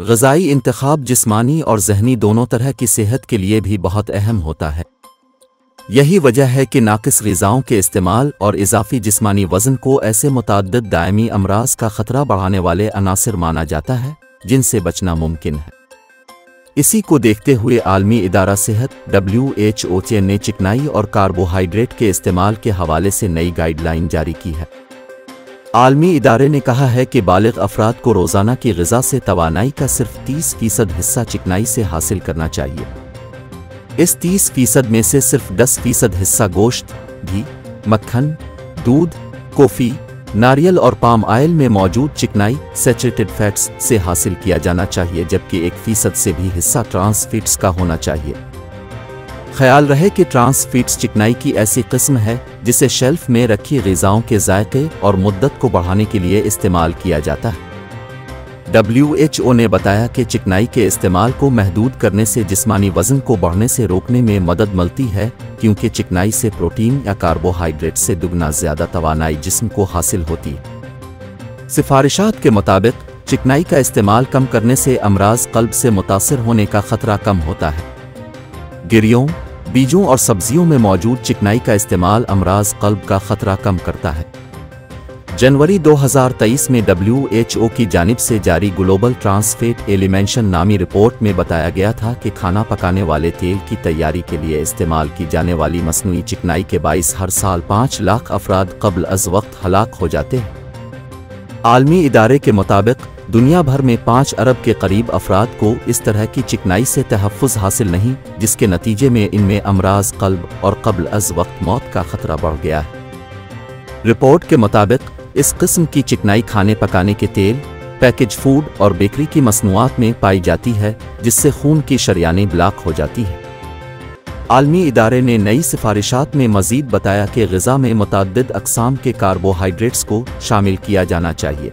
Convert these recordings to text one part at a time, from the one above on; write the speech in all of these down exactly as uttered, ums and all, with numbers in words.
ग़िज़ाई इंतख़ाब जिस्मानी और ज़हनी दोनों तरह की सेहत के लिए भी बहुत अहम होता है। यही वजह है कि नाक़िस ग़िज़ाओं के इस्तेमाल और इज़ाफ़ी जिस्मानी वज़न को ऐसे मुतअद्दिद दायमी अमराज़ का ख़तरा बढ़ाने वाले अनासिर माना जाता है जिनसे बचना मुमकिन है। इसी को देखते हुए आलमी इदारा सेहत डब्ल्यू एच ओ ने चिकनाई और कार्बोहाइड्रेट के इस्तेमाल के हवाले से नई गाइडलाइन जारी की है। आलमी इदारे ने कहा है कि बालिग़ अफ़राद को रोज़ाना की ग़िज़ा से तवानाई का सिर्फ तीस फ़ीसद हिस्सा चिकनाई से हासिल करना चाहिए। इस तीस फ़ीसद में से सिर्फ दस फ़ीसद हिस्सा गोश्त, घी, मक्खन, दूध, कॉफ़ी, नारियल और पाम ऑयल में मौजूद चिकनाई सैचुरेटेड फैट्स से हासिल किया जाना चाहिए, जबकि एक फ़ीसद से भी हिस्सा ट्रांस फैट्स का होना चाहिए। ख्याल रहे कि ट्रांस फैट्स चिकनाई की ऐसी किस्म है जिसे शेल्फ में रखी ग़िज़ाओं के जायके और मुद्दत को बढ़ाने के लिए इस्तेमाल किया जाता है। डब्ल्यू एच ओ ने बताया कि चिकनाई के इस्तेमाल को महदूद करने से जिस्मानी वज़न को बढ़ने से रोकने में मदद मिलती है, क्योंकि चिकनाई से प्रोटीन या कार्बोहाइड्रेट से दुगना ज़्यादा तवानाई जिस्म को हासिल होती है। सिफारिशात के मुताबिक चिकनाई का इस्तेमाल कम करने से अमराज क़ल्ब से मुतासिर होने का ख़तरा कम होता है। गिरियों, बीजों और सब्जियों में मौजूद चिकनाई का इस्तेमाल अमराज क़ल्ब का ख़तरा कम करता है। जनवरी दो हज़ार तेईस में डब्ल्यू एच ओ की जानिब से जारी ग्लोबल ट्रांस फैट एलिमेंशन नामी रिपोर्ट में बताया गया था कि खाना पकाने वाले तेल की तैयारी के लिए इस्तेमाल की जाने वाली मसनूई चिकनाई के बाईस हर साल पाँच लाख अफराद क़ब्ल अज़ वक्त हलाक हो जाते हैं। आलमी इदारे के मुताबिक दुनिया भर में पाँच अरब के करीब अफराद को इस तरह की चिकनाई से तहफ़्फ़ुज़ हासिल नहीं, जिसके नतीजे में इनमें अमराज क़ल्ब और क़ब्ल अज़ वक्त मौत का ख़तरा बढ़ गया है। रिपोर्ट के मुताबिक इस किस्म की चिकनाई खाने पकाने के तेल, पैकेज फूड और बेकरी की मसनूआत में पाई जाती है, जिससे खून की शरियानें ब्लॉक हो जाती हैं। आलमी इदारे ने नई सिफारिशात में मज़ीद बताया कि ग़िज़ा में मुतअद्दिद अक़साम के कार्बोहाइड्रेट्स को शामिल किया जाना चाहिए।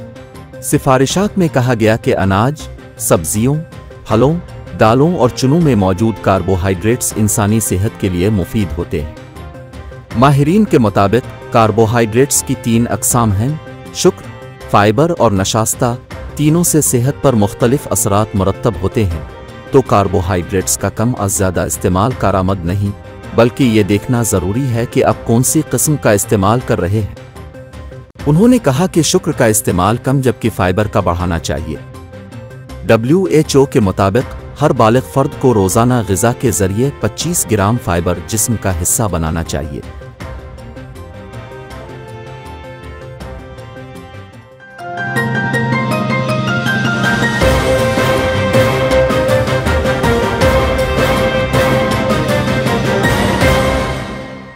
सिफारिशात में कहा गया कि अनाज, सब्जियों, फलों, दालों और चनों में मौजूद कार्बोहाइड्रेट्स इंसानी सेहत के लिए मुफीद होते हैं। माहिरीन के मुताबिक कार्बोहाइड्रेट्स की तीन अक़साम हैं, शुक्र, फाइबर और नशास्ता। तीनों से सेहत पर मुख्तलिफ असरात मुरत्तब होते हैं, तो कार्बोहाइड्रेट्स का कम अज़ ज़्यादा इस्तेमाल कारआमद नहीं, बल्कि ये देखना ज़रूरी है कि आप कौन सी किस्म का इस्तेमाल कर रहे हैं। उन्होंने कहा कि शुक्र का इस्तेमाल कम जबकि फाइबर का बढ़ाना चाहिए। डब्ल्यू एच ओ के मुताबिक हर बालिग़ फ़र्द को रोज़ाना ग़िज़ा के ज़रिए पच्चीस ग्राम फाइबर जिस्म का हिस्सा बनाना चाहिए।